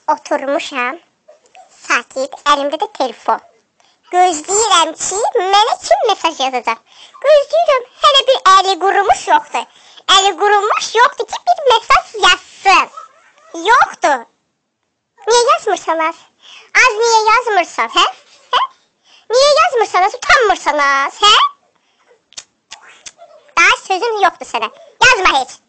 oturmuşam. Sakit, əlimdə də telefon. Gözləyirəm ki, mənə kim mesaj yazacaq. Gözləyirəm, hələ bir əli qurumuş yoxdur. Əli qurumuş yoxdur ki, bir mesaj yazsın. Yoxdur. Niyə yazmırsanız? Az niyə yazmırsan, hə? Hə? Niyə yazmırsanız, utanmırsanız, hə? Daha sözüm yoxdur sənə. Yazma heç.